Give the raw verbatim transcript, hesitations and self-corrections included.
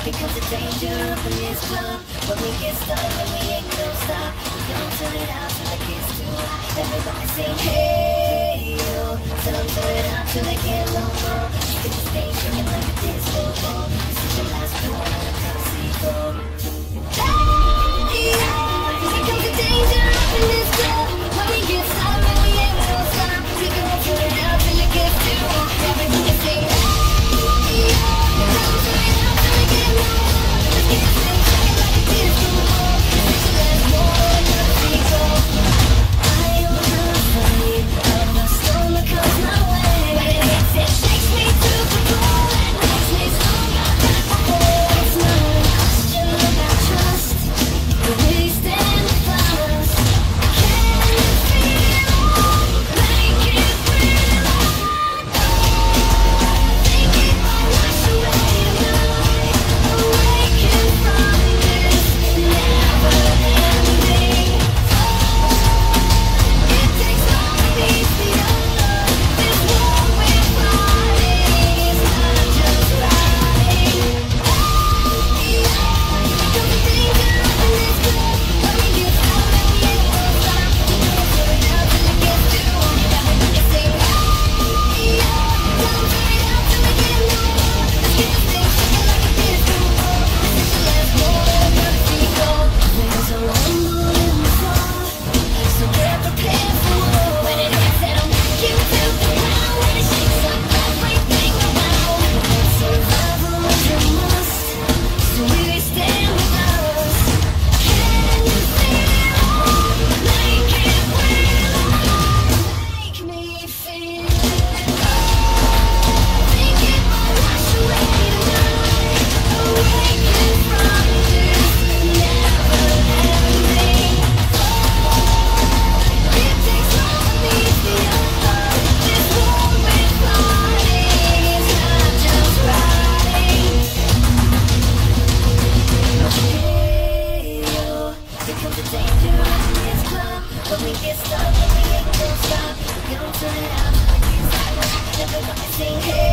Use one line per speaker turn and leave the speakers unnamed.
Here comes the danger up in this club. When we get started, we ain't gonna stop. We gon' turn it out till it gets too hot. Everybody sing hey yo. Tell them turn it out till they get no more. Get the stage shaking like a disco ball. This is your last one, I'm gonna see go. Hey yo. Here comes the danger up in this club. When we get started, we ain't gonna stop. We gon' turn it out till it gets too hot. Everybody sing hey yo. When we get started, we ain't gonna stop. We gon' turn it out. Everybody sing hey.